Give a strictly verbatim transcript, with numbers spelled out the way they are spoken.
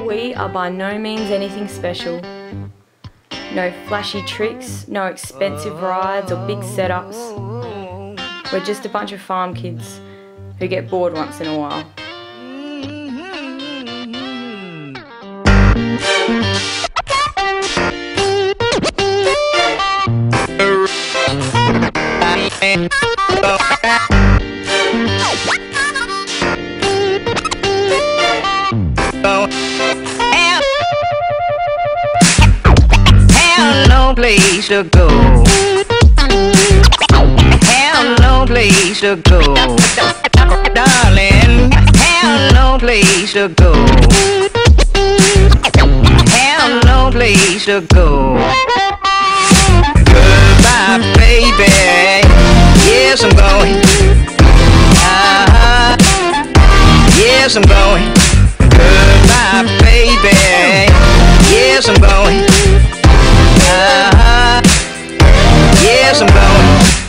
We are by no means anything special. No flashy tricks, no expensive rides or big setups. We're just a bunch of farm kids who get bored once in a while. Have no place to go. Have no place to go, darling. Have no place to go. Have no place to go. Goodbye, baby. Yes, I'm going. Uh-huh. Yes, I'm going. Goodbye, baby. Yes, I'm going. Uh-huh. Yes, I'm going.